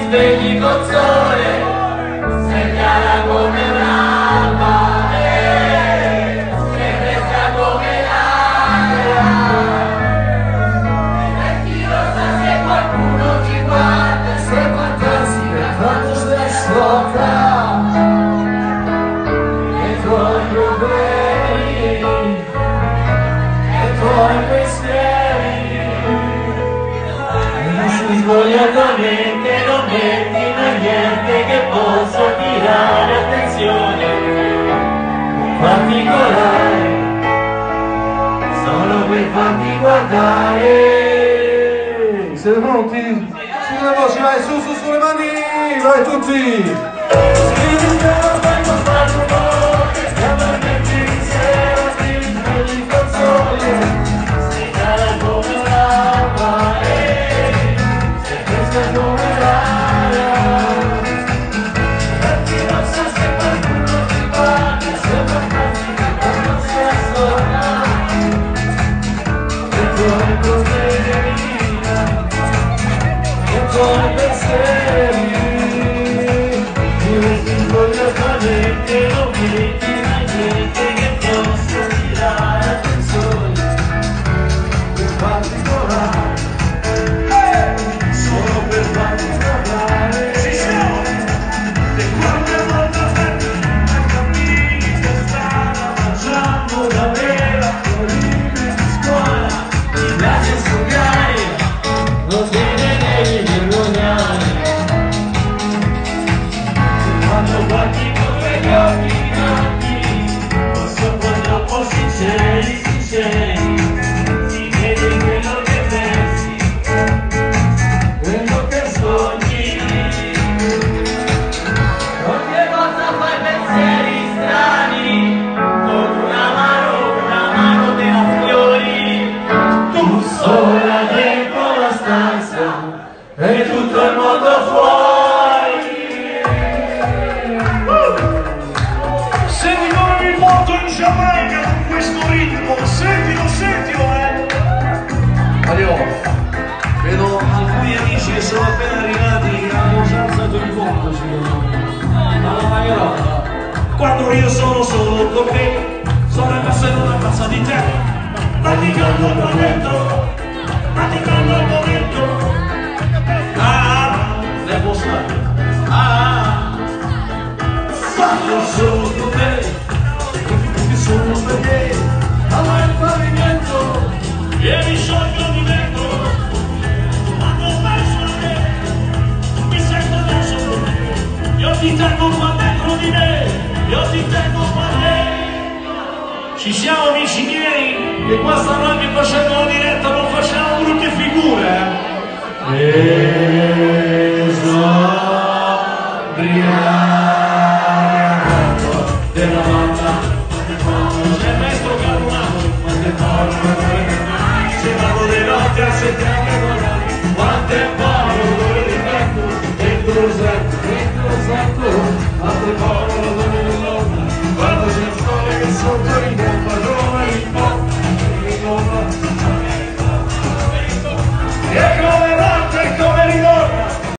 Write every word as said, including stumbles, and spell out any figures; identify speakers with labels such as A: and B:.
A: svegli col sole, sei chiara come un'alba e sei fresca come l'aria. Diventi rosa se qualcuno ti guarda, se qualcosa quando stai sopra e i tuoi problemi e i tuoi pensieri. Svogliatamente non metti mai niente che possa attirare attenzione particolare, solo per farti guardare.
B: Siete pronti? Su le voci, vai, su, su, su le mani, vai tutti!
A: Con pensieri, io ti voglio cadere, non metti mai niente che possa tirare attenzione per particolare, solo per particolare. Ci siamo! E quante volte a cammini che strada facciamo da vera, con libri di scuola, mi piace studiare, non ti quando guardi con quegli occhi grandi, non sono troppo sinceri, sinceri, si vede quello che pensi, quello che sogni. Ogni volta fai pensieri strani, con una mano, una mano te la sfiori, tu sola dentro la stanza e tutto il mondo fuori.
C: Senti come mi porto in Giamaica con questo ritmo, sentilo, sentilo, eh!
B: Mario,
C: Vedo alcuni amici che sono appena arrivati, hanno già alzato il volto, secondo me. Ma ma che roba! Quando io sono solo con te, sono passare una pazza di te, ma ti caldo il momento, ma ti caldo il momento. Ah, devo stare. Ah, quando sono con te, che sono per te, allora il pavimento, e mi sciolgo di dentro, quando penso a te, mi sento adesso con te, io ti tengo qua dentro di me, io ti tengo qua dentro. Ci siamo amici miei, e qua stanno anche facendo la diretta, non facciamo brutte figure, eh?